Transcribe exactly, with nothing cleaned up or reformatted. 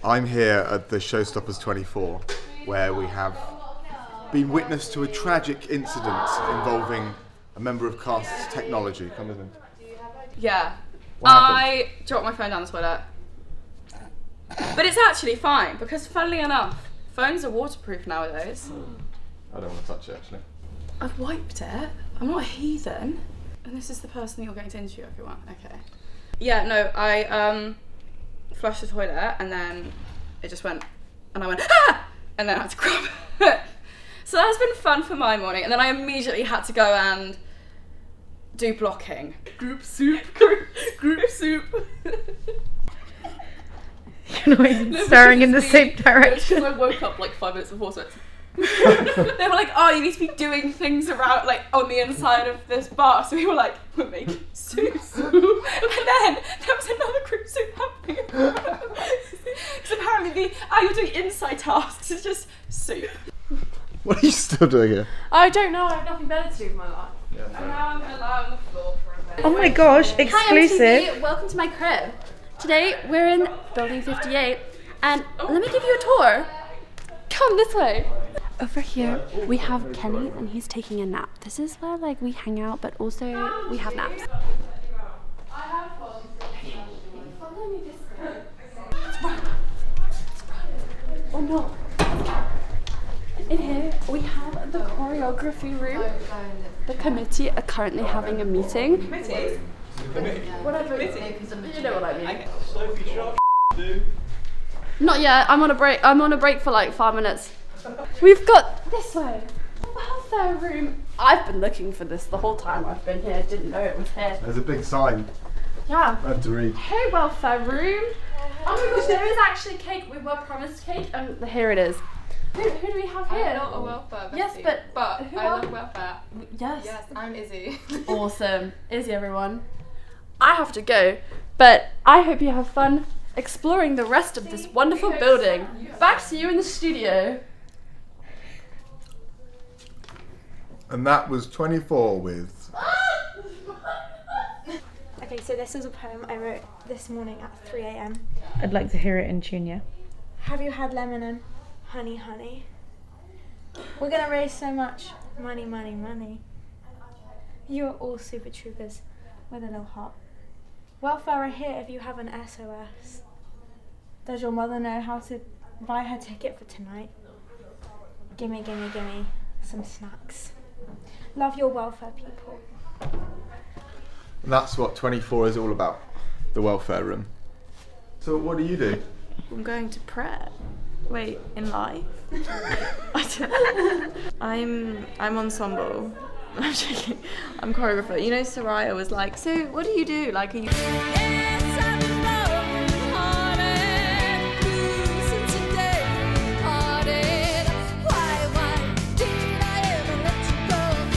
I'm here at the Showstoppers twenty-four, where we have been witness to a tragic incident involving a member of cast's technology. Come with me. Yeah. What I dropped my phone down the toilet. But it's actually fine, because funnily enough, phones are waterproof nowadays. I don't want to touch it, actually. I've wiped it. I'm not a heathen. And this is the person you're going to interview if you want. Okay. Yeah, no, I um, flushed the toilet and then it just went, and I went, ah! And then I had to grab it. So that's been fun for my morning. And then I immediately had to go and do blocking. Group soup. Group, group soup. You're not even no, staring in the me. same direction. Because I woke up like five minutes before, so it's they were like, oh, you need to be doing things around, like, on the inside of this bar. So we were like, we're making soup. And then there was another group soup happening. Because apparently the, oh, you're doing inside tasks, it's just soup. What are you still doing here? I don't know, I have nothing better to do with my life. Yeah, and now I'm going to lie on the floor for a bit. Oh my gosh, exclusive. Hi, M T V. Welcome to my crib. Today we're in building fifty-eight, and oh. let me give you a tour. Come this way. Over here we have Kenny, and he's taking a nap. This is where like we hang out, but also we have naps. Follow me this way. Let's run. Let's run. Oh no. In here we have the choreography room. The committee are currently having a meeting. Committee? Whatever. Committee. You know what I mean. Okay. Sophie, shut up, Not yet. I'm on a break. I'm on a break for like five minutes. We've got this way. Welfare room. I've been looking for this the whole time I've been here. Didn't know it was here. There's a big sign. Yeah. I had to read. Hey, welfare room. Oh my gosh, there is actually cake. We were promised cake, and here it is. Who, who do we have here? I'm not a welfare bestie, Yes, but but who I are- love welfare. Yes. Yes, I'm Izzy. Awesome. Izzy, everyone. I have to go, but I hope you have fun exploring the rest of this wonderful building. Back to you in the studio. And that was twenty-four with... Okay, so this is a poem I wrote this morning at three A M I'd like to hear it in tune, yeah. Have you had lemon and honey, honey? We're gonna raise so much money, money, money. You are all super troopers with a little heart. Welfare are here if you have an S O S. Does your mother know how to buy her ticket for tonight? Gimme, gimme, gimme some snacks. Love your welfare people. And that's what twenty-four is all about. The welfare room. So what do you do? I'm going to Pret. Wait, in life? I don't, I'm I'm ensemble. I'm joking. I'm choreographer. You know, Soraya was like, so what do you do? Like, are you?